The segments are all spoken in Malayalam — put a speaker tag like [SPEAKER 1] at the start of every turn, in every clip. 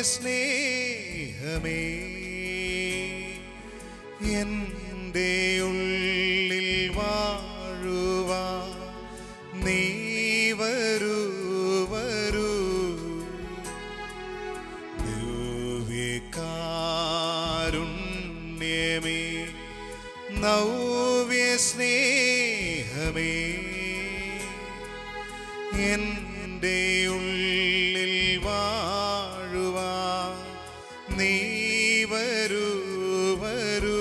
[SPEAKER 1] സ്നേഹമേ എൻ്റെ ഉള്ളിൽ വാഴുവാൻ നീ വരൂ വരൂ. ദിവ്യകാരുണ്യമേ നവ്യ സ്നേഹമേ എൻ്റെ ഉള്ളിൽ വാഴുവാൻ നീ വരൂ വരൂ.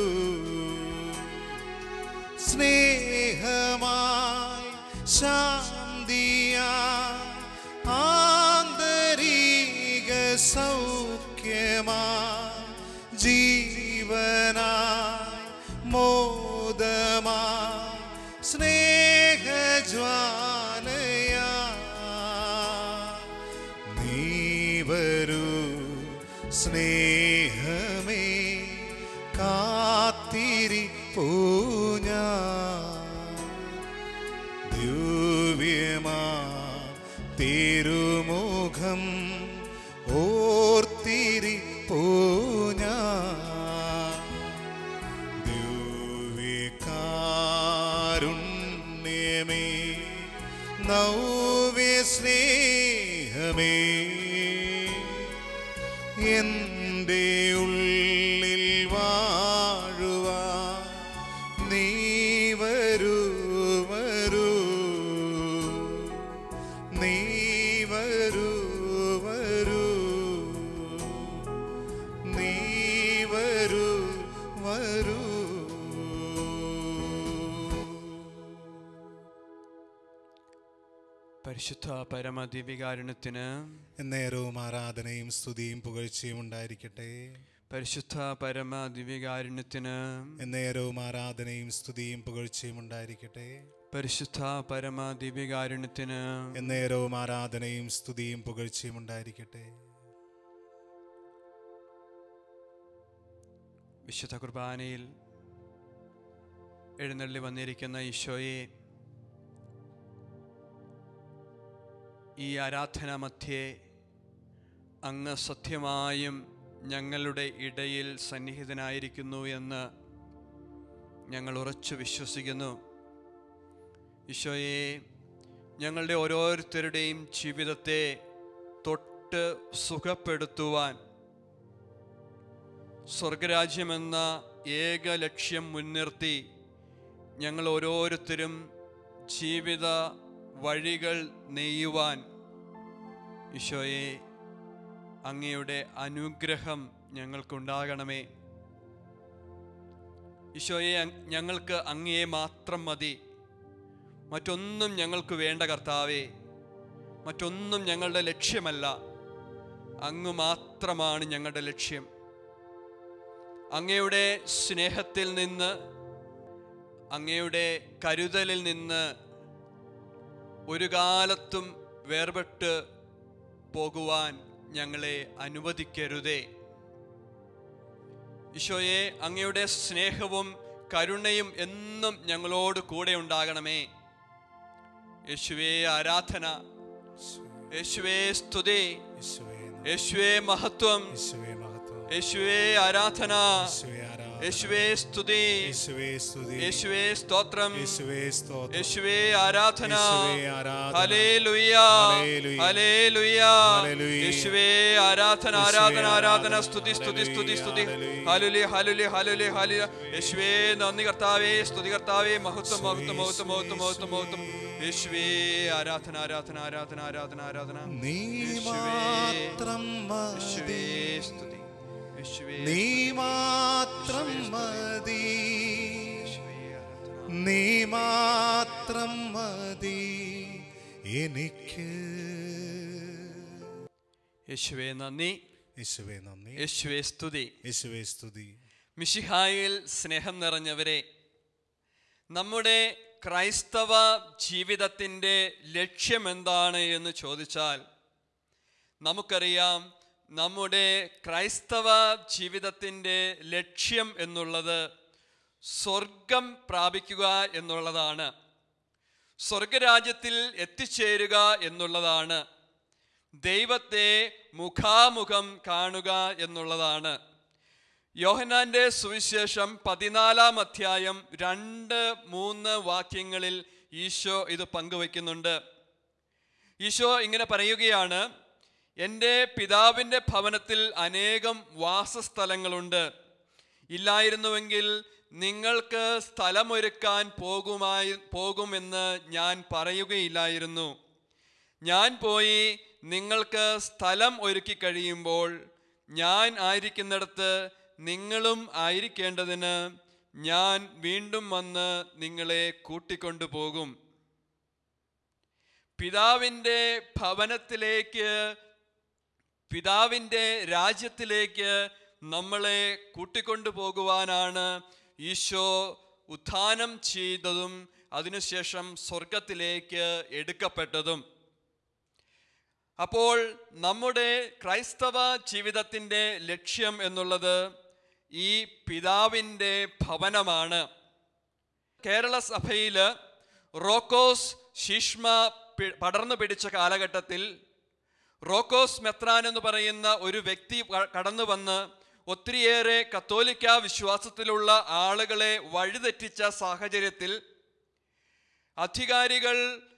[SPEAKER 1] സ്നേഹമായി ശാന്തിയായി ആന്തരിക സൗഖ്യമായി ജീവനായി മോദമായി സ്നേഹജ്വാലയാ നീ വരൂ. സ്നേഹമേ കാത്തിരിപ്പൂ ഞാൻ ദിവ്യമാ തിരുമുഖം ഓർത്തിരിപ്പൂ ഞാൻ. ദിവ്യകാരുണ്യമേ നവ്യ സ്നേഹമേ എൻ്റെ ഉള്ളിൽ വാഴുവാൻ നീ വരൂ വരൂ. നീ വരൂ വരൂ. നീ വരൂ വരൂ.
[SPEAKER 2] പരിശുദ്ധ പരമദിവ്യകാരുണ്യത്തിന്
[SPEAKER 1] എന്നേരവും ആരാധനയും സ്തുതിയും പുകഴ്ചയും ഉണ്ടായിരിക്കട്ടെ.
[SPEAKER 2] പരിശുദ്ധ പരമദിവ്യകാരുണ്യത്തിന്
[SPEAKER 1] എന്നേരവും ആരാധനയും സ്തുതിയും പുകഴ്ചയും ഉണ്ടായിരിക്കട്ടെ.
[SPEAKER 2] പരിശുദ്ധ പരമദിവ്യകാരുണ്യത്തിന്
[SPEAKER 1] എന്നേരവും ആരാധനയും സ്തുതിയും പുകഴ്ചയും ഉണ്ടായിരിക്കട്ടെ.
[SPEAKER 2] വിശുദ്ധ കുർബാനയിൽ എഴുന്നള്ളി വന്നിരിക്കുന്ന ഈശോയെ, ഈ ആരാധനാ മധ്യേ അങ്ങ് സത്യമായും ഞങ്ങളുടെ ഇടയിൽ സന്നിഹിതനായിരിക്കുന്നു എന്ന് ഞങ്ങൾ ഉറച്ചു വിശ്വസിക്കുന്നു. ഈശോയെ, ഞങ്ങളുടെ ഓരോരുത്തരുടെയും ജീവിതത്തെ തൊട്ട് സുഖപ്പെടുത്തുവാൻ സ്വർഗരാജ്യമെന്ന ഏക ലക്ഷ്യം മുൻനിർത്തി ഞങ്ങൾ ഓരോരുത്തരും ജീവിത വഴികൾ നെയ്യുവാൻ ഈശോയെ അങ്ങയുടെ അനുഗ്രഹം ഞങ്ങൾക്കുണ്ടാകണമേ. ഈശോയെ, ഞങ്ങൾക്ക് അങ്ങയെ മാത്രം മതി, മറ്റൊന്നും ഞങ്ങൾക്ക് വേണ്ട കർത്താവേ. മറ്റൊന്നും ഞങ്ങളുടെ ലക്ഷ്യമല്ല, അങ്ങ് മാത്രമാണ് ഞങ്ങളുടെ ലക്ഷ്യം. അങ്ങയുടെ സ്നേഹത്തിൽ നിന്ന്, അങ്ങയുടെ കരുതലിൽ നിന്ന് ഒരു കാലത്തും വേർപെട്ട് പോകുവാൻ ഞങ്ങളെ അനുവദിക്കരുതേ. ഈശോയെ, അങ്ങയുടെ സ്നേഹവും കരുണയും എന്നും ഞങ്ങളോട് കൂടെ ഉണ്ടാകണമേ. യേശുവേ ആരാധന, യേശുവേ സ്തുതി, യേശുവേ മഹത്വം, യേശുവേ ആരാധന, യേശുവേ സ്തുതി, യേശുവേ സ്തോത്രം, യേശുവേ ആരാധന. Hallelujah, hallelujah. യേശുവേ ആരാധന, ആരാധന, ആരാധന, സ്തുതി, സ്തുതി, സ്തുതി, സ്തുതി. Hallelujah, hallelujah, hallelujah, hallelujah. യേശുവേ നന്ദി കർത്താവേ, സ്തുതി കർത്താവേ, മഹത്വം, മഹത്വം, മഹത്വം, മഹത്വം, മഹത്വം, മഹത്വം. യേശുവേ ആരാധന, ആരാധന, ആരാധന, ആരാധന, ആരാധന. യേശുവേ സ്തുതി,
[SPEAKER 1] നീ മാത്രം മതി, നീ മാത്രം മതി എനിക്ക്.
[SPEAKER 2] യേശുവേ നന്ദി,
[SPEAKER 1] യേശുവേ നന്ദി,
[SPEAKER 2] യേശുവേ സ്തുതി,
[SPEAKER 1] യേശുവേ സ്തുതി.
[SPEAKER 2] മിശിഹായിൽ സ്നേഹം നിറഞ്ഞവരെ, നമ്മുടെ ക്രൈസ്തവ ജീവിതത്തിൻ്റെ ലക്ഷ്യമെന്താണ് എന്ന് ചോദിച്ചാൽ നമുക്കറിയാം, നമ്മുടെ ക്രൈസ്തവ ജീവിതത്തിൻ്റെ ലക്ഷ്യം എന്നുള്ളത് സ്വർഗം പ്രാപിക്കുക എന്നുള്ളതാണ്, സ്വർഗരാജ്യത്തിൽ എത്തിച്ചേരുക എന്നുള്ളതാണ്. ദൈവത്തെ മുഖാമുഖം കാണുക എന്നുള്ളതാണ്. യോഹന്നാന്റെ സുവിശേഷം 14-ാം അധ്യായം 2-3 വാക്യങ്ങളിൽ ഈശോ ഇത് പങ്കുവയ്ക്കുന്നുണ്ട്. ഈശോ ഇങ്ങനെ പറയുകയാണ്, എൻ്റെ പിതാവിൻ്റെ ഭവനത്തിൽ അനേകം വാസസ്ഥലങ്ങളുണ്ട്. ഇല്ലായിരുന്നുവെങ്കിൽ നിങ്ങൾക്ക് സ്ഥലമൊരുക്കാൻ പോകുമെന്ന് ഞാൻ പറയുകയില്ലായിരുന്നു. ഞാൻ പോയി നിങ്ങൾക്ക് സ്ഥലം ഒരുക്കി കഴിയുമ്പോൾ ഞാൻ ആയിരിക്കുന്നിടത്ത് നിങ്ങളും ആയിരിക്കേണ്ടതിന് ഞാൻ വീണ്ടും വന്ന് നിങ്ങളെ കൂട്ടിക്കൊണ്ടുപോകും. പിതാവിൻ്റെ ഭവനത്തിലേക്ക്, പിതാവിൻ്റെ രാജ്യത്തിലേക്ക് നമ്മളെ കൂട്ടിക്കൊണ്ടുപോകുവാനാണ് ഈശോ ഉത്ഥാനം ചെയ്തതും അതിനുശേഷം സ്വർഗത്തിലേക്ക് എടുക്കപ്പെട്ടതും. അപ്പോൾ നമ്മുടെ ക്രൈസ്തവ ജീവിതത്തിൻ്റെ ലക്ഷ്യം എന്നുള്ളത് ഈ പിതാവിൻ്റെ ഭവനമാണ്. കേരള സഭയിൽ റോക്കോസ് ശീഷ്മ പടർന്നു പിടിച്ച കാലഘട്ടത്തിൽ റോക്കോസ് മെത്രാൻ എന്ന് പറയുന്ന ഒരു വ്യക്തി കടന്നു വന്ന് ഒത്തിരിയേറെ കത്തോലിക്ക വിശ്വാസത്തിലുള്ള ആളുകളെ വഴിതെറ്റിച്ച സാഹചര്യത്തിൽ അധികാരികൾ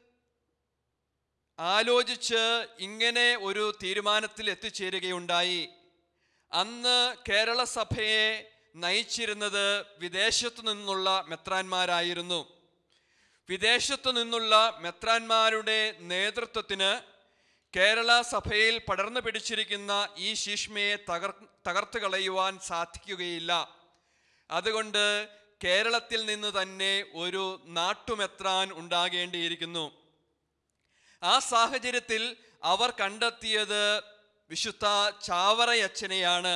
[SPEAKER 2] ആലോചിച്ച് ഇങ്ങനെ ഒരു തീരുമാനത്തിൽ എത്തിച്ചേരുകയുണ്ടായി. അന്ന് കേരള സഭയെ നയിച്ചിരുന്നത് വിദേശത്തു നിന്നുള്ള മെത്രാന്മാരായിരുന്നു. വിദേശത്തു നിന്നുള്ള മെത്രാന്മാരുടെ നേതൃത്വത്തിന് കേരള സഭയിൽ പടർന്നു പിടിച്ചിരിക്കുന്ന ഈ ശീഷ്മയെ തകർത്തു കളയുവാൻ സാധിക്കുകയില്ല. അതുകൊണ്ട് കേരളത്തിൽ നിന്ന് തന്നെ ഒരു നാട്ടുമെത്രാൻ ഉണ്ടാകേണ്ടിയിരിക്കുന്നു. ആ സാഹചര്യത്തിൽ അവർ കണ്ടെത്തിയത് വിശുദ്ധ ചാവറയച്ചനെയാണ്.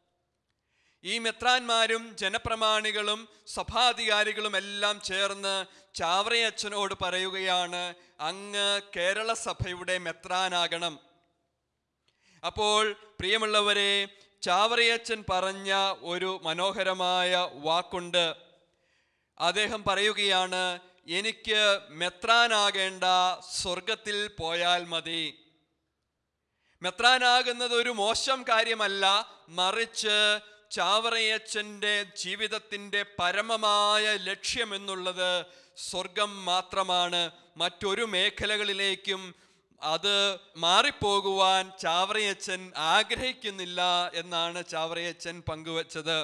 [SPEAKER 2] ഈ മെത്രാന്മാരും ജനപ്രമാണികളും സഭാധികാരികളും എല്ലാം ചേർന്ന് ചാവറയച്ചനോട് പറയുകയാണ്, അങ്ങ് കേരള സഭയുടെ മെത്രാനാകണം. അപ്പോൾ പ്രിയമുള്ളവരെ, ചാവറയച്ചൻ പറഞ്ഞ ഒരു മനോഹരമായ വാക്കുണ്ട്. അദ്ദേഹം പറയുകയാണ്, എനിക്ക് മെത്രാനാകേണ്ട, സ്വർഗത്തിൽ പോയാൽ മതി. മെത്രാനാകുന്നത് ഒരു മോശം കാര്യമല്ല, മറിച്ച് ചാവറയച്ചൻ്റെ ജീവിതത്തിൻ്റെ പരമമായ ലക്ഷ്യമെന്നുള്ളത് സ്വർഗം മാത്രമാണ്. മറ്റൊരു മേഖലകളിലേക്കും അത് മാറിപ്പോകുവാൻ ചാവറയച്ചൻ ആഗ്രഹിക്കുന്നില്ല എന്നാണ് ചാവറയച്ചൻ പങ്കുവച്ചത്.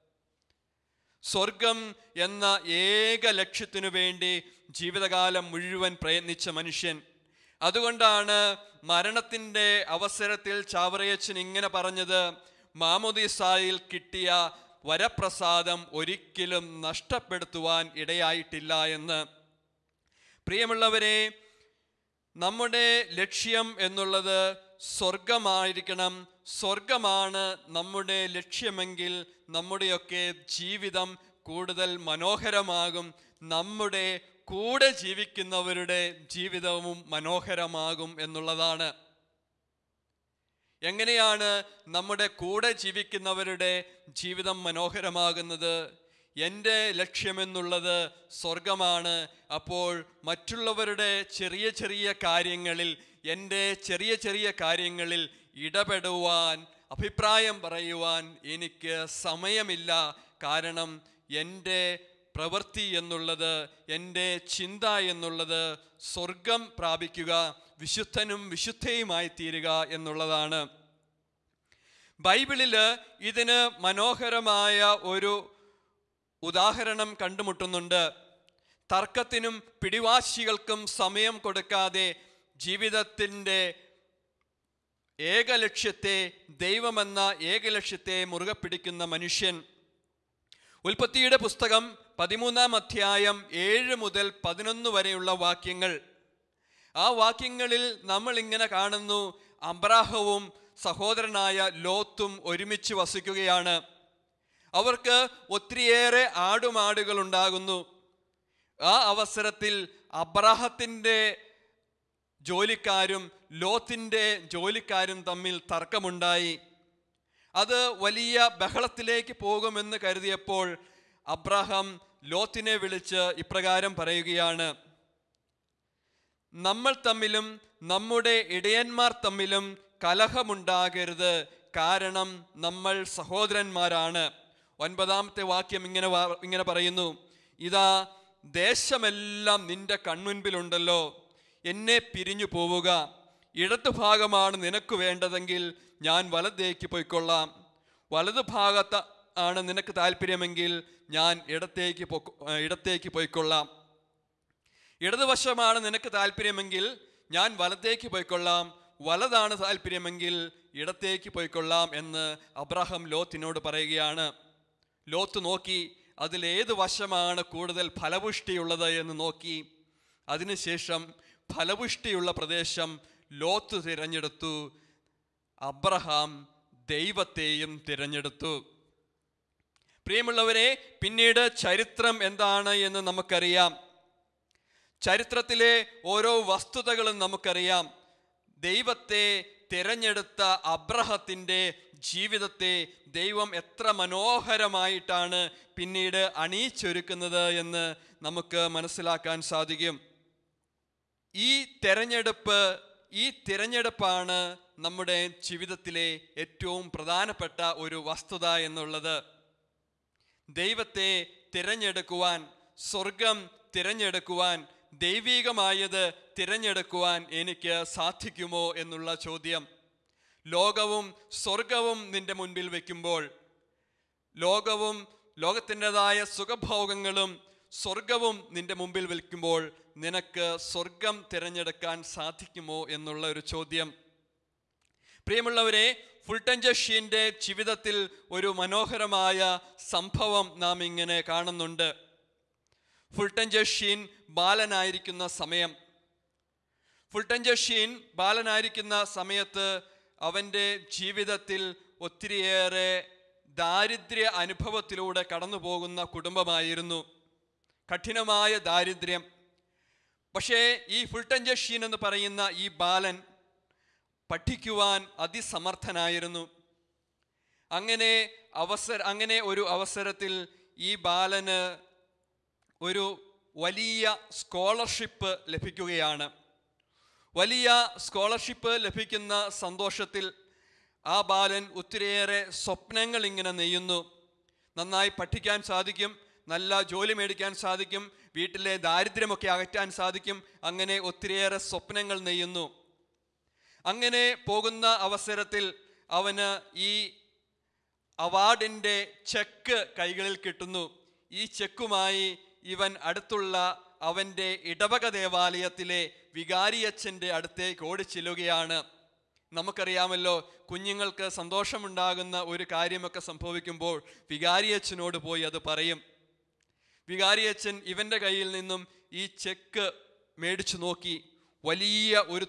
[SPEAKER 2] സ്വർഗം എന്ന ഏക ലക്ഷ്യത്തിനു വേണ്ടി ജീവിതകാലം മുഴുവൻ പ്രയത്നിച്ച മനുഷ്യൻ. അതുകൊണ്ടാണ് മരണത്തിൻ്റെ അവസരത്തിൽ ചാവറയച്ചൻ ഇങ്ങനെ പറഞ്ഞത്, മാമോദീസായിൽ കിട്ടിയ വരപ്രസാദം ഒരിക്കലും നഷ്ടപ്പെടുത്തുവാൻ ഇടയായിട്ടില്ല എന്ന്. പ്രിയമുള്ളവരെ, നമ്മുടെ ലക്ഷ്യം എന്നുള്ളത് സ്വർഗമായിരിക്കണം. സ്വർഗമാണ് നമ്മുടെ ലക്ഷ്യമെങ്കിൽ നമ്മുടെയൊക്കെ ജീവിതം കൂടുതൽ മനോഹരമാകും. നമ്മുടെ കൂടെ ജീവിക്കുന്നവരുടെ ജീവിതവും മനോഹരമാകും എന്നുള്ളതാണ്. എങ്ങനെയാണ് നമ്മുടെ കൂടെ ജീവിക്കുന്നവരുടെ ജീവിതം മനോഹരമാകുന്നത്? എൻ്റെ ലക്ഷ്യമെന്നുള്ളത് സ്വർഗമാണ്. അപ്പോൾ മറ്റുള്ളവരുടെ ചെറിയ ചെറിയ കാര്യങ്ങളിൽ, എൻ്റെ ചെറിയ ചെറിയ കാര്യങ്ങളിൽ ഇടപെടുവാൻ, അഭിപ്രായം പറയുവാൻ എനിക്ക് സമയമില്ല. കാരണം എൻ്റെ പ്രവൃത്തി എന്നുള്ളത്, എൻ്റെ ചിന്ത എന്നുള്ളത് സ്വർഗം പ്രാപിക്കുക, വിശുദ്ധനും വിശുദ്ധയുമായി തീരുക എന്നുള്ളതാണ്. ബൈബിളിൽ ഇതിന് മനോഹരമായ ഒരു ഉദാഹരണം കണ്ടുമുട്ടുന്നുണ്ട്. തർക്കത്തിനും പിടിവാശികൾക്കും സമയം കൊടുക്കാതെ ജീവിതത്തിൻ്റെ ഏകലക്ഷ്യത്തെ, ദൈവമെന്ന ഏകലക്ഷ്യത്തെ മുറുകെ പിടിക്കുന്ന മനുഷ്യൻ. ഉൽപ്പത്തിയുടെ പുസ്തകം 13-ാം അധ്യായം 7 മുതൽ 11 വരെയുള്ള വാക്യങ്ങൾ. ആ വാക്യങ്ങളിൽ നമ്മൾ ഇങ്ങനെ കാണുന്നു, അബ്രാഹവും സഹോദരനായ ലോത്തും ഒരുമിച്ച് വസിക്കുകയാണ്. അവർക്ക് ഒത്തിരിയേറെ ആടുമാടുകൾ ഉണ്ടാകുന്നു. ആ അവസരത്തിൽ അബ്രാഹത്തിൻ്റെ ജോലിക്കാരും ലോത്തിൻ്റെ ജോലിക്കാരും തമ്മിൽ തർക്കമുണ്ടായി. അത് വലിയ ബഹളത്തിലേക്ക് പോകുമെന്ന് കരുതിയപ്പോൾ അബ്രാഹാം ലോത്തിനെ വിളിച്ച് ഇപ്രകാരം പറയുകയാണ്, നമ്മൾ തമ്മിലും നമ്മുടെ ഇടയന്മാർ തമ്മിലും കലഹമുണ്ടാകരുത്, കാരണം നമ്മൾ സഹോദരന്മാരാണ്. 9-ാമത്തെ വാക്യം ഇങ്ങനെ പറയുന്നു, ഇതാ ദേശമെല്ലാം നിന്റെ കൺമുൻപിലുണ്ടല്ലോ, എന്നെ പിരിഞ്ഞു പോവുക. ഇടതുഭാഗമാണ് നിനക്ക് വേണ്ടതെങ്കിൽ ഞാൻ വലത്തേക്ക് പോയിക്കൊള്ളാം, വലതുഭാഗത്ത് ആണ് നിനക്ക് താല്പര്യമെങ്കിൽ ഞാൻ ഇടത്തേക്ക് പോയിക്കൊള്ളാം. ഇടതുവശമാണ് നിനക്ക് താല്പര്യമെങ്കിൽ ഞാൻ വലത്തേക്ക് പോയിക്കൊള്ളാം, വലതാണ് താല്പര്യമെങ്കിൽ ഇടത്തേക്ക് പോയിക്കൊള്ളാം എന്ന് അബ്രഹാം ലോത്തിനോട് പറയുകയാണ്. ലോത്ത് നോക്കി അതിലേത് വശമാണ് കൂടുതൽ ഫലപുഷ്ടിയുള്ളത് എന്ന് നോക്കി. അതിനുശേഷം ഫലപുഷ്ടിയുള്ള പ്രദേശം ലോത്ത് തിരഞ്ഞെടുത്തു, അബ്രഹാം ദൈവത്തെയും തിരഞ്ഞെടുത്തു. പ്രിയമുള്ളവരെ, പിന്നീട് ചരിത്രം എന്താണ് എന്ന് നമുക്കറിയാം. ചരിത്രത്തിലെ ഓരോ വസ്തുതകളും നമുക്കറിയാം. ദൈവത്തെ തിരഞ്ഞെടുത്ത അബ്രഹത്തിൻ്റെ ജീവിതത്തെ ദൈവം എത്ര മനോഹരമായിട്ടാണ് പിന്നീട് അണിയിച്ചൊരുക്കുന്നത് എന്ന് നമുക്ക് മനസ്സിലാക്കാൻ സാധിക്കും. ഈ തിരഞ്ഞെടുപ്പാണ് നമ്മുടെ ജീവിതത്തിലെ ഏറ്റവും പ്രധാനപ്പെട്ട ഒരു വസ്തുത എന്നുള്ളത്. ദൈവത്തെ തിരഞ്ഞെടുക്കുവാൻ, സ്വർഗം തിരഞ്ഞെടുക്കുവാൻ, ദൈവികമായത് തിരഞ്ഞെടുക്കുവാൻ എനിക്ക് സാധിക്കുമോ എന്നുള്ള ചോദ്യം. ലോകവും സ്വർഗവും നിന്റെ മുൻപിൽ വയ്ക്കുമ്പോൾ, ലോകത്തിൻ്റെതായ സുഖഭോഗങ്ങളും സ്വർഗവും നിന്റെ മുമ്പിൽ വയ്ക്കുമ്പോൾ നിനക്ക് സ്വർഗം തിരഞ്ഞെടുക്കാൻ സാധിക്കുമോ എന്നുള്ള ഒരു ചോദ്യം. പ്രിയമുള്ളവരെ, ഫുൾട്ടൻ ജോഷിയുടെ ജീവിതത്തിൽ ഒരു മനോഹരമായ സംഭവം നാം ഇങ്ങനെ കാണുന്നുണ്ട്. ഫുൾട്ടൻ ജോഷീൻ ബാലനായിരിക്കുന്ന സമയത്ത് അവൻ്റെ ജീവിതത്തിൽ ഒത്തിരിയേറെ ദാരിദ്ര്യ അനുഭവത്തിലൂടെ കടന്നു പോകുന്ന കുടുംബമായിരുന്നു. കഠിനമായ ദാരിദ്ര്യം. പക്ഷേ ഈ ഫുൾട്ടൻ ജോഷീൻ എന്ന് പറയുന്ന ഈ ബാലൻ പഠിക്കുവാൻ അതിസമർത്ഥനായിരുന്നു. അങ്ങനെ ഒരു അവസരത്തിൽ ഈ ബാലന് ഒരു വലിയ സ്കോളർഷിപ്പ് ലഭിക്കുകയാണ്. വലിയ സ്കോളർഷിപ്പ് ലഭിക്കുന്ന സന്തോഷത്തിൽ ആ ബാലൻ ഒത്തിരിയേറെ സ്വപ്നങ്ങൾ ഇങ്ങനെ നെയ്യുന്നു. നന്നായി പഠിക്കാൻ സാധിക്കും, നല്ല ജോലി മേടിക്കാൻ സാധിക്കും, വീട്ടിലെ ദാരിദ്ര്യമൊക്കെ അകറ്റാൻ സാധിക്കും. അങ്ങനെ ഒത്തിരിയേറെ സ്വപ്നങ്ങൾ നെയ്യുന്നു. അങ്ങനെ പോകുന്ന അവസരത്തിൽ അവന് ഈ അവാർഡിൻ്റെ ചെക്ക് കൈകളിൽ കിട്ടുന്നു. ഈ ചെക്കുമായി ഇവൻ അടുത്തുള്ള അവൻ്റെ ഇടവക ദേവാലയത്തിലെ വികാരിയച്ഛൻ്റെ അടുത്തേക്ക് ഓടിച്ചെല്ലുകയാണ്. നമുക്കറിയാമല്ലോ, കുഞ്ഞുങ്ങൾക്ക് സന്തോഷമുണ്ടാകുന്ന ഒരു കാര്യമൊക്കെ സംഭവിക്കുമ്പോൾ വികാരിയച്ഛനോട് പോയി അത് പറയും. വികാരിയച്ഛൻ ഇവൻ്റെ കയ്യിൽ നിന്നും ഈ ചെക്ക് മേടിച്ചു നോക്കി. വലിയ ഒരു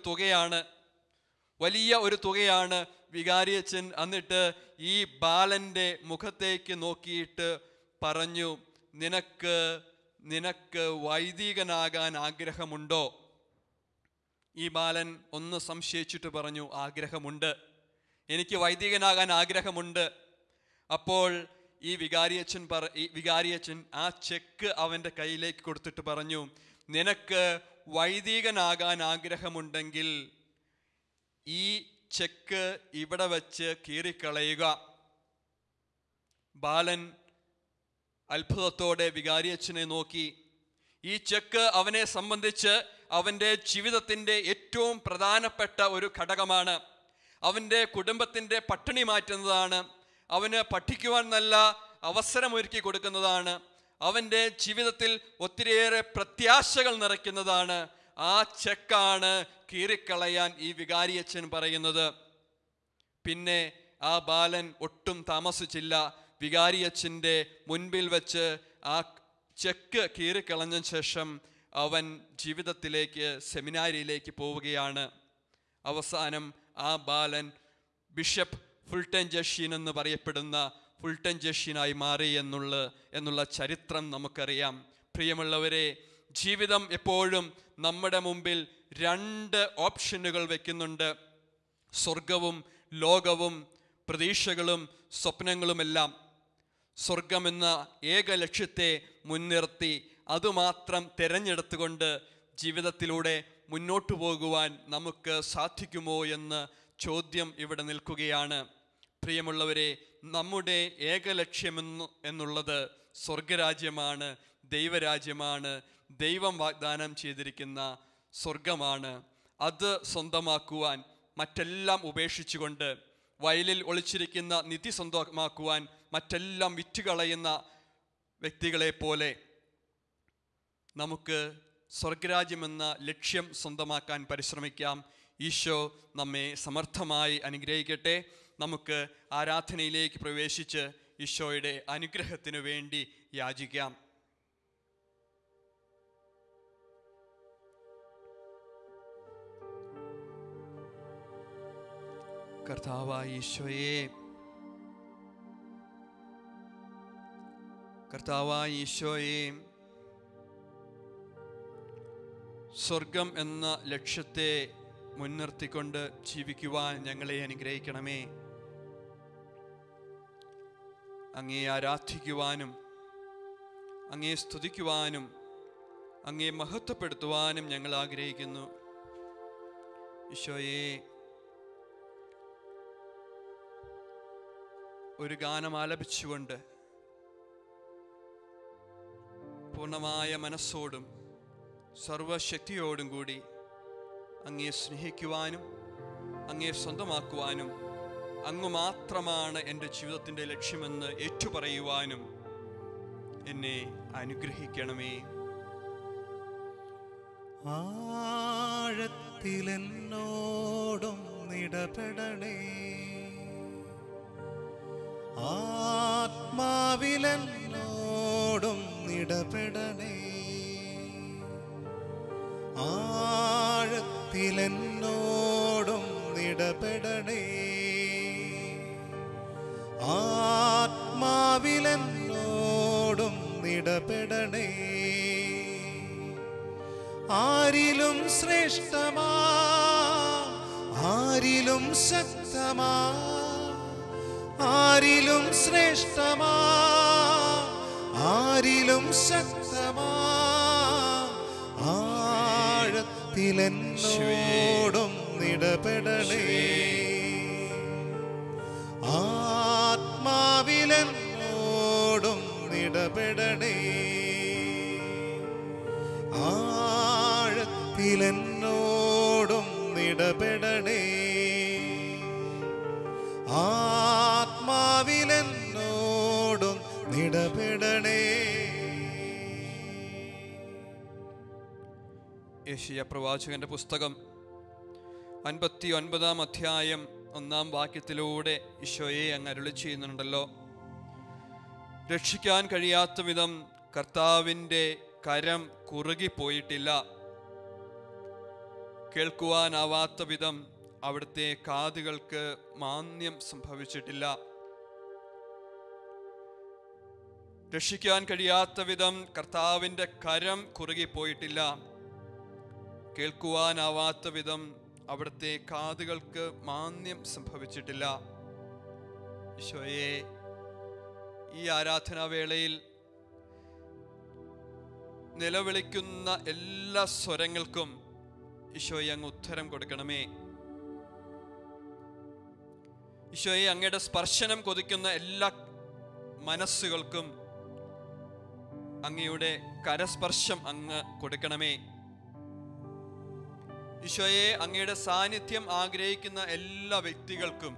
[SPEAKER 2] തുകയാണ്. വികാരിയച്ഛൻ എന്നിട്ട് ഈ ബാലൻ്റെ മുഖത്തേക്ക് നോക്കിയിട്ട് പറഞ്ഞു, നിനക്ക് വൈദികനാകാൻ ആഗ്രഹമുണ്ടോ? ഈ ബാലൻ ഒന്ന് സംശയിച്ചിട്ട് പറഞ്ഞു, ആഗ്രഹമുണ്ട്, എനിക്ക് വൈദികനാകാൻ ആഗ്രഹമുണ്ട്. അപ്പോൾ ഈ വികാരിയച്ഛൻ ആ ചെക്ക് അവൻ്റെ കയ്യിലേക്ക് കൊടുത്തിട്ട് പറഞ്ഞു, നിനക്ക് വൈദികനാകാൻ ആഗ്രഹമുണ്ടെങ്കിൽ ഈ ചെക്ക് ഇവിടെ വച്ച് കീറിക്കളയുക. ബാലൻ അത്ഭുതത്തോടെ വികാരിയച്ഛനെ നോക്കി. ഈ ചെക്ക് അവനെ സംബന്ധിച്ച് അവൻ്റെ ജീവിതത്തിൻ്റെ ഏറ്റവും പ്രധാനപ്പെട്ട ഒരു ഘടകമാണ്. അവൻ്റെ കുടുംബത്തിൻ്റെ പട്ടിണി മാറ്റുന്നതാണ്. അവന് പഠിക്കുവാൻ നല്ല അവസരമൊരുക്കി കൊടുക്കുന്നതാണ്. അവൻ്റെ ജീവിതത്തിൽ ഒത്തിരിയേറെ പ്രത്യാശകൾ നിറയ്ക്കുന്നതാണ്. ആ ചെക്കാണ് കീറിക്കളയാൻ ഈ വികാരിയച്ഛൻ പറയുന്നത്. പിന്നെ ആ ബാലൻ ഒട്ടും താമസിച്ചില്ല. വികാരിയച്ഛൻ്റെ മുൻപിൽ വെച്ച് ആ ചെക്ക് കീറിക്കളഞ്ഞ ശേഷം അവൻ സെമിനാരിയിലേക്ക് പോവുകയാണ്. അവസാനം ആ ബാലൻ ബിഷപ്പ് ഫുൾട്ടൻ ജോഷീൻ എന്ന് പറയപ്പെടുന്ന ഫുൾട്ടൻ ജോഷീനായി മാറി എന്നുള്ള ചരിത്രം നമുക്കറിയാം. പ്രിയമുള്ളവരെ, ജീവിതം എപ്പോഴും നമ്മുടെ മുമ്പിൽ 2 ഓപ്ഷനുകൾ വയ്ക്കുന്നുണ്ട്. സ്വർഗവും ലോകവും, പ്രതീക്ഷകളും സ്വപ്നങ്ങളുമെല്ലാം. സ്വർഗമെന്ന ഏക ലക്ഷ്യത്തെ മുൻനിർത്തി അതുമാത്രം തിരഞ്ഞെടുത്തുകൊണ്ട് ജീവിതത്തിലൂടെ മുന്നോട്ടു പോകുവാൻ നമുക്ക് സാധിക്കുമോ എന്ന് ചോദ്യം ഇവിടെ നിൽക്കുകയാണ്. പ്രിയമുള്ളവരെ, നമ്മുടെ എന്നുള്ളത് സ്വർഗരാജ്യമാണ്, ദൈവരാജ്യമാണ്, ദൈവം വാഗ്ദാനം ചെയ്തിരിക്കുന്ന സ്വർഗമാണ്. അത് സ്വന്തമാക്കുവാൻ മറ്റെല്ലാം ഉപേക്ഷിച്ചുകൊണ്ട്, വയലിൽ ഒളിച്ചിരിക്കുന്ന നിധി സ്വന്തമാക്കുവാൻ മറ്റെല്ലാം വിറ്റുകളയുന്ന വ്യക്തികളെ പോലെ നമുക്ക് സ്വർഗരാജ്യമെന്ന ലക്ഷ്യം സ്വന്തമാക്കാൻ പരിശ്രമിക്കാം. ഈശോ നമ്മെ സമർത്ഥമായി അനുഗ്രഹിക്കട്ടെ. നമുക്ക് ആരാധനയിലേക്ക് പ്രവേശിച്ച് ഈശോയുടെ അനുഗ്രഹത്തിനു വേണ്ടി യാചിക്കാം. കർത്താവായ ഈശോയെ, കർത്താവായ ഈശോയെ, സ്വർഗം എന്ന ലക്ഷ്യത്തെ മുൻനിർത്തിക്കൊണ്ട് ജീവിക്കുവാൻ ഞങ്ങളെ അനുഗ്രഹിക്കണമേ. അങ്ങയെ ആരാധിക്കുവാനും അങ്ങയെ സ്തുതിക്കുവാനും അങ്ങയെ മഹത്വപ്പെടുത്തുവാനും ഞങ്ങൾ ആഗ്രഹിക്കുന്നു. ഈശോയെ, ഒരു ഗാനം ആലപിച്ചുകൊണ്ട് പൂർണ്ണമായ മനസ്സോടും സർവശക്തിയോടും കൂടി അങ്ങയെ സ്നേഹിക്കുവാനും അങ്ങയെ സ്വന്തമാക്കുവാനും അങ്ങ് മാത്രമാണ് എൻ്റെ ജീവിതത്തിൻ്റെ ലക്ഷ്യമെന്ന് ഏറ്റുപറയുവാനും എന്നെ അനുഗ്രഹിക്കണമേ.
[SPEAKER 1] ആഴത്തിലെന്നോടും ഇടപെടണേ, ആത്മാവിലെന്നോടും ഇടപെടണേ, ആഴത്തിലെന്നോടും ഇടപെടണേ, ആത്മാവിലെന്നോടും ഇടപെടണേ. ആരിലും ശ്രേഷ്ഠമാ, ആരിലും ശക്തമാ, ആരിലും ശ്രേഷ്ഠമാ, ആരിലും ശക്തമാ, ആഴത്തിലെന്നോടും ഇടപെടണേ, ആത്മാവിലെന്നോടും ഇടപെടണേ, ആഴത്തിലെന്നോടും ഇടപെടണേ, ആത്മാവിലെന്നോടും ഇടപെടണേ.
[SPEAKER 2] യെശയ്യാ പ്രവാചകന്റെ പുസ്തകം 59 അധ്യായം 1 വാക്യത്തിലൂടെ ഈശോയെ അങ്ങ് അരുളി ചെയ്യുന്നുണ്ടല്ലോ. രക്ഷിക്കാൻ കഴിയാത്ത വിധം കർത്താവിൻ്റെ കരം കുറുകിപ്പോയിട്ടില്ല, കേൾക്കുവാനാവാത്ത വിധം അവിടുത്തെ കാതുകൾക്ക് മാന്ദ്യം സംഭവിച്ചിട്ടില്ല. രക്ഷിക്കാൻ കഴിയാത്ത വിധം കർത്താവിൻ്റെ കരം കുറുകിപ്പോയിട്ടില്ല, കേൾക്കുവാനാവാത്ത വിധം അവിടുത്തെ കാതുകൾക്ക് മാന്ദ്യം സംഭവിച്ചിട്ടില്ല. ഈശോയെ, ഈ ആരാധനാവേളയിൽ നിലവിളിക്കുന്ന എല്ലാ സ്വരങ്ങൾക്കും ഈശോയെ അങ്ങ് ഉത്തരം കൊടുക്കണമേ. ഈശോയെ, അങ്ങയുടെ സ്പർശനം കൊതിക്കുന്ന എല്ലാ മനസ്സുകൾക്കും അങ്ങയുടെ കരസ്പർശം അങ്ങ് കൊടുക്കണമേ. ഈശോയെ, അങ്ങയുടെ സാന്നിധ്യം ആഗ്രഹിക്കുന്ന എല്ലാ വ്യക്തികൾക്കും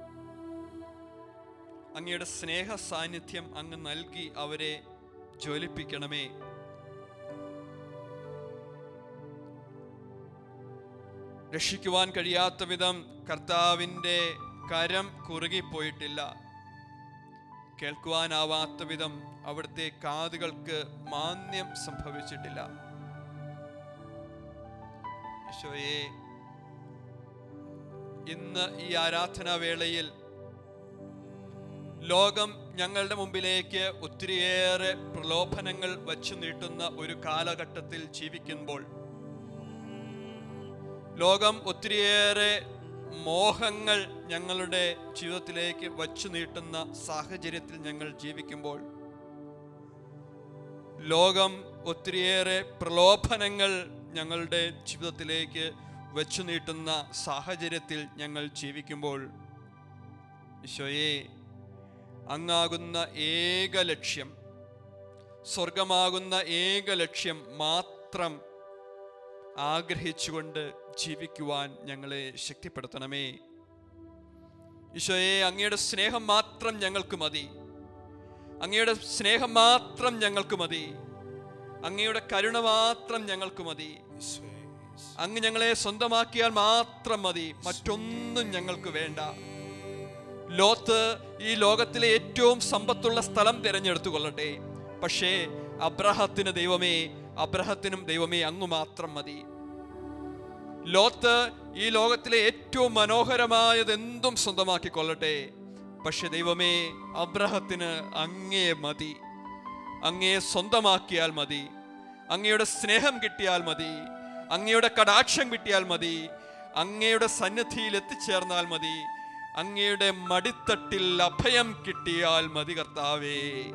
[SPEAKER 2] അങ്ങയുടെ സ്നേഹ സാന്നിധ്യം അങ്ങ് നൽകി അവരെ ജ്വലിപ്പിക്കണമേ. രക്ഷിക്കുവാൻ കഴിയാത്ത വിധം കർത്താവിൻ്റെ കരം കുറുകിപ്പോയിട്ടില്ല, കേൾക്കുവാനാവാത്ത വിധം അവിടുത്തെ കാതുകൾക്ക് മാന്ദ്യം സംഭവിച്ചിട്ടില്ല. ഈശോയെ, ഇന്ന് ഈ ആരാധനാവേളയിൽ ലോകം ഞങ്ങളുടെ മുമ്പിലേക്ക് ഒത്തിരിയേറെ പ്രലോഭനങ്ങൾ വച്ചു നീട്ടുന്ന ഒരു കാലഘട്ടത്തിൽ ജീവിക്കുമ്പോൾ, ലോകം ഒത്തിരിയേറെ മോഹങ്ങൾ ഞങ്ങളുടെ ജീവിതത്തിലേക്ക് വച്ചു നീട്ടുന്ന സാഹചര്യത്തിൽ ഞങ്ങൾ ജീവിക്കുമ്പോൾ, ലോകം ഒത്തിരിയേറെ പ്രലോഭനങ്ങൾ ഞങ്ങളുടെ ജീവിതത്തിലേക്ക് വെച്ചു നീട്ടുന്ന സാഹചര്യത്തിൽ ഞങ്ങൾ ജീവിക്കുമ്പോൾ ഈശോയെ, അങ്ങാകുന്ന ഏക ലക്ഷ്യം, സ്വർഗമാകുന്ന ഏക ലക്ഷ്യം മാത്രം ആഗ്രഹിച്ചുകൊണ്ട് ജീവിക്കുവാൻ ഞങ്ങളെ ശക്തിപ്പെടുത്തണമേ. ഈശോയെ, അങ്ങയുടെ സ്നേഹം മാത്രം ഞങ്ങൾക്ക് മതി. അങ്ങയുടെ സ്നേഹം മാത്രം ഞങ്ങൾക്ക് മതി. അങ്ങയുടെ കരുണ മാത്രം ഞങ്ങൾക്ക് മതി. അങ്ങ് ഞങ്ങളെ സ്വന്തമാക്കിയാൽ മാത്രം മതി, മറ്റൊന്നും ഞങ്ങൾക്ക് വേണ്ട. ലോത്ത് ഈ ലോകത്തിലെ ഏറ്റവും സമ്പത്തുള്ള സ്ഥലം തിരഞ്ഞെടുത്തു കൊള്ളട്ടെ, പക്ഷേ അബ്രഹത്തിനും ദൈവമേ അങ്ങ് മാത്രം മതി. ലോത്ത് ഈ ലോകത്തിലെ ഏറ്റവും മനോഹരമായത് എന്തും സ്വന്തമാക്കിക്കൊള്ളട്ടെ, പക്ഷെ ദൈവമേ, അബ്രഹത്തിന് അങ്ങേ മതി. അങ്ങയെ സ്വന്തമാക്കിയാൽ മതി. അങ്ങയുടെ സ്നേഹം കിട്ടിയാൽ മതി. അങ്ങയുടെ കടാക്ഷം കിട്ടിയാൽ മതി. അങ്ങയുടെ സന്നിധിയിൽ എത്തിച്ചേർന്നാൽ മതി. അങ്ങയുടെ മടിത്തട്ടിൽ അഭയം കിട്ടിയാൽ മതി കർത്താവേ.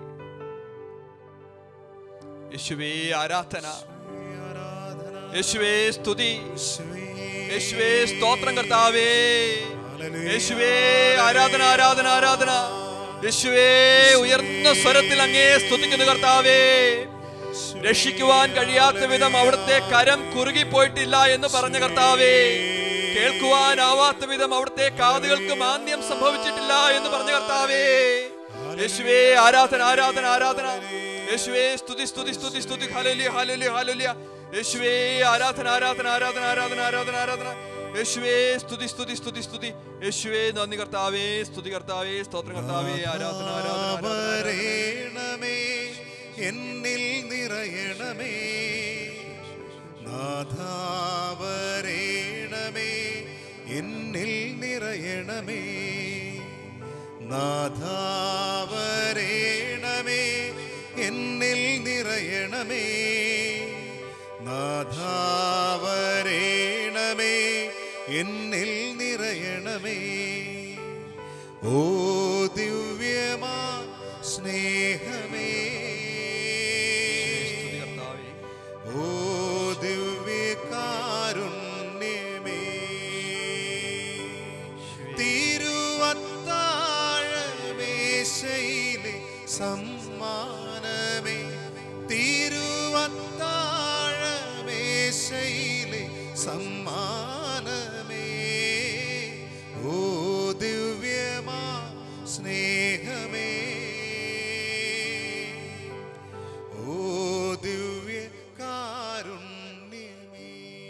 [SPEAKER 2] യേശുവേ ആരാധന, യേശുവേ സ്തുതി, യേശുവേ സ്തോത്രം കർത്താവേ. യേശുവേ ആരാധന, ആരാധന, ആരാധന. യേശുവേ ഉയർന്ന സ്വരത്തിൽ അങ്ങേ സ്തുതിക്കുന്നു കർത്താവേ. രക്ഷിക്കുവാൻ കഴിയാത്ത വിധം അവിടുത്തെ കരം കുറുകിപ്പോയിട്ടില്ല എന്ന് പറഞ്ഞ കർത്താവേ, കേൾക്കുവാനാവാത്ത വിധം അവിടുത്തെ കാതുകൾക്ക് മാന്ദ്യം സംഭവിച്ചിട്ടില്ല എന്ന് പറഞ്ഞ കർത്താവേ. യേശുവേ ആരാധന, ആരാധന, ആരാധന. യേശുവേ സ്തുതി, സ്തുതി, സ്തുതി, സ്തുതി. Hallelujah, hallelujah, hallelujah. യേശുവേ ആരാധന, ആരാധന, ആരാധന, ആരാധന, ആരാധന, ആരാധന. യേശുവേ സ്തുതി, സ്തുതി, സ്തുതി, സ്തുതി. യേശുവേ നന്ദി കർത്താവേ, സ്തുതി കർത്താവേ, സ്തോത്രം കർത്താവേ. ആരാധന, ആരാധന,
[SPEAKER 1] വരേണമേ, എന്നിൽ നിറയണമേ. നാഥാ വരേണമേ, എന്നിൽ നിറയണമേ. നാഥാ വരേണമേ, എന്നിൽ നിറയണമേ. നാഥാ വരേണമേ, എന്നിൽ നിറയണമേ. ഓ ദിവ്യമാ സ്നേഹമേ, ഓ ദിവ്യകാരുണ്യമേ, തിരുവത്താഴമേശയിലെ സമ്മാനമേ, തിരുവത്താഴമേശയിലെ സമ്മാനമേ. ഓ ദിവ്യമാ സ്നേഹമേ, ഓ ദിവ്യ കാരുണ്യമേ.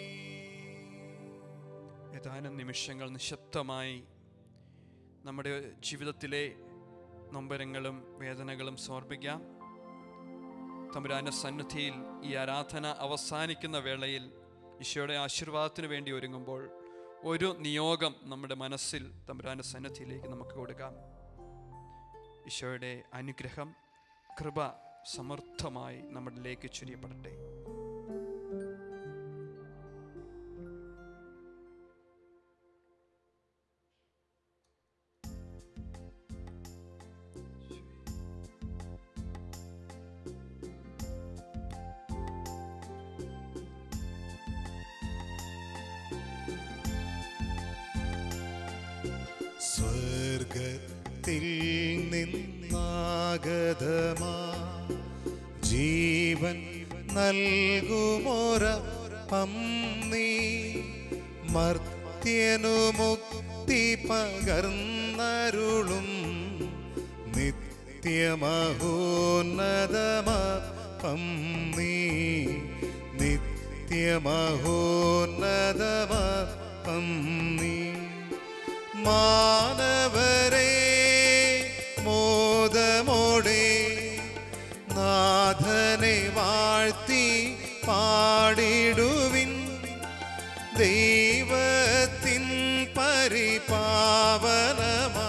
[SPEAKER 2] ഏതാനും നിമിഷങ്ങൾ നിശബ്ദമായി നമ്മുടെ ജീവിതത്തിലെ നൊമ്പരങ്ങളും വേദനകളും സമർപ്പിക്കാം. തമ്പുരാന്റെ സന്നിധിയിൽ ഈ ആരാധന അവസാനിക്കുന്ന വേളയിൽ ഈശോയുടെ ആശീർവാദത്തിന് വേണ്ടി ഒരുങ്ങുമ്പോൾ ഒരു നിയോഗം നമ്മുടെ മനസ്സിൽ തമ്പുരാന്റെ സന്നിധിയിലേക്ക് നമുക്ക് കൊടുക്കാം. ഈശോയുടെ അനുഗ്രഹം, കൃപ സമർത്ഥമായി നമ്മളിലേക്ക് ചൊരിയപ്പെടട്ടെ.
[SPEAKER 1] സ്വർഗത്തിൽ നിന്നാഗതമാ ജീവൻ നൽകുമൊരപ്പം നീ, മർത്യനു മുക്തി പകർന്നരുളും നിത്യമഹോന്നതമപ്പം നീ, നിത്യമഹോന്നതമപ്പം നീ. മാനവരെ മോദമോടെ നാഥനെ വാഴ്ത്തി പാടിടുവിൻ. ദൈവത്തിൻ പരിപാവനമാ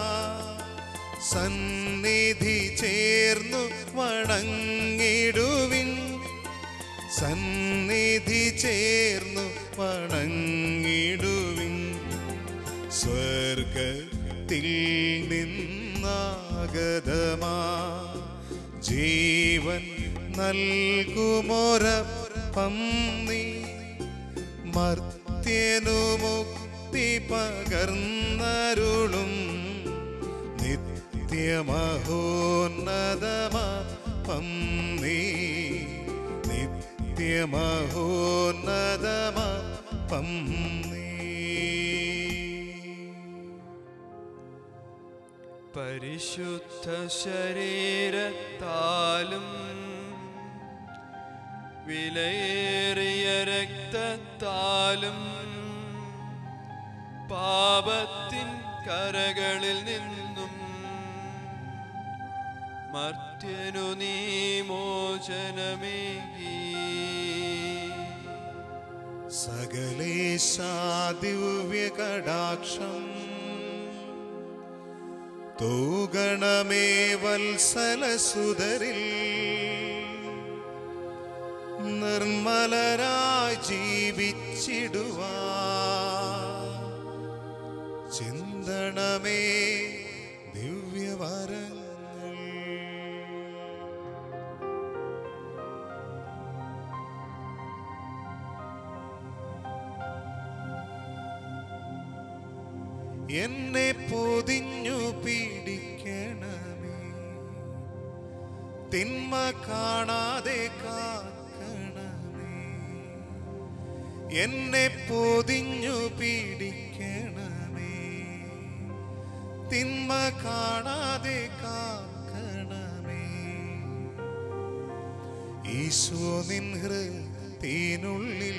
[SPEAKER 1] സന്നിധി ചേർന്നു വണങ്ങിടുവിൻ. സന്നിധി ചേർന്നു വണങ്ങിടുവിൻ. സ്വർഗത്തിൽ നിന്നാഗതമാ ജീവൻ നൽകുമൊരപ്പം നീ, മർത്യനു മുക്തി പകർന്നരുളും നിത്യമഹോന്നതമപ്പം നീ, നിത്യമഹോന്നതമപ്പം നീ.
[SPEAKER 2] പരിശുദ്ധ ശരീരത്താലും വിലയേറിയ രക്തത്താലും പാപത്തിൻ കരകളിൽ നിന്നും മർത്യനു നീ മോചനമേകി.
[SPEAKER 1] സകലേശാ ദിവ്യകടാക്ഷം തൂഗണമേ വത്സലസുതരിൽ നിർമ്മലരായി ജീവിച്ചിടുവാൻ ചിന്തണമേ ദിവ്യവരങ്ങൾ. എന്നെ പൊതിഞ്ഞു പിടിക്കണമേ, തിന്മ കാണാതെ കാക്കണമേ. എന്നെ പൊതിഞ്ഞു പിടിക്കണമേ, തിന്മ കാണാതെ കാക്കണമേ. ഈശോ നിൻ ഹൃദയത്തിനുള്ളിൽ,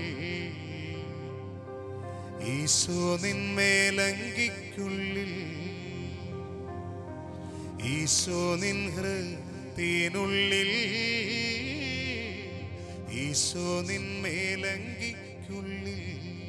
[SPEAKER 1] ഈശോ നിൻ മേലങ്കിക്കുള്ളിൽ, ഈശോ നിൻ ഹൃദയത്തിനുള്ളിൽ, ഈശോ നിൻ മേലങ്കിക്കുള്ളിൽ.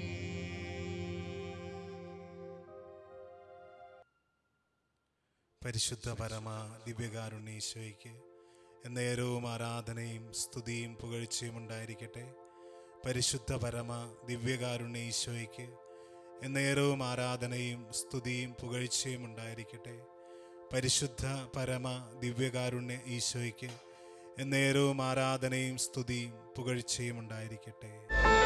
[SPEAKER 1] പരിശുദ്ധ പരമ ദിവ്യകാരുണ്യ ഈശോയ്ക്ക് എന്നേരവും ആരാധനയും സ്തുതിയും പുകഴ്ചയും ഉണ്ടായിരിക്കട്ടെ. പരിശുദ്ധ പരമ ദിവ്യകാരുണ്യ ഈശോയ്ക്ക് എന്നേരവും ആരാധനയും സ്തുതിയും പുകഴ്ചയും ഉണ്ടായിരിക്കട്ടെ. പരിശുദ്ധ പരമ ദിവ്യകാരുണ്യ ഈശോയ്ക്ക് എന്നേരവും ആരാധനയും സ്തുതിയും പുകഴ്ചയും ഉണ്ടായിരിക്കട്ടെ.